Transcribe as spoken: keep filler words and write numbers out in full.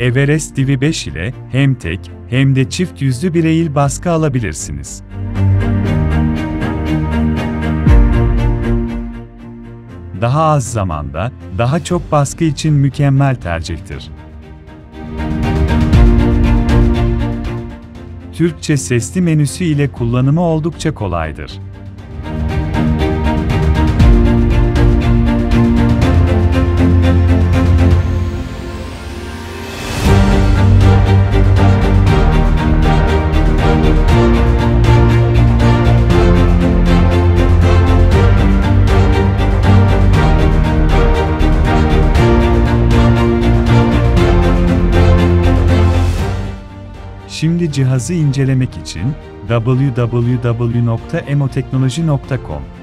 Everest Divi beş ile hem tek hem de çift yüzlü bir eğil baskı alabilirsiniz. Daha az zamanda, daha çok baskı için mükemmel tercihtir. Türkçe sesli menüsü ile kullanımı oldukça kolaydır. Şimdi cihazı incelemek için double-u double-u double-u nokta emoteknoloji nokta com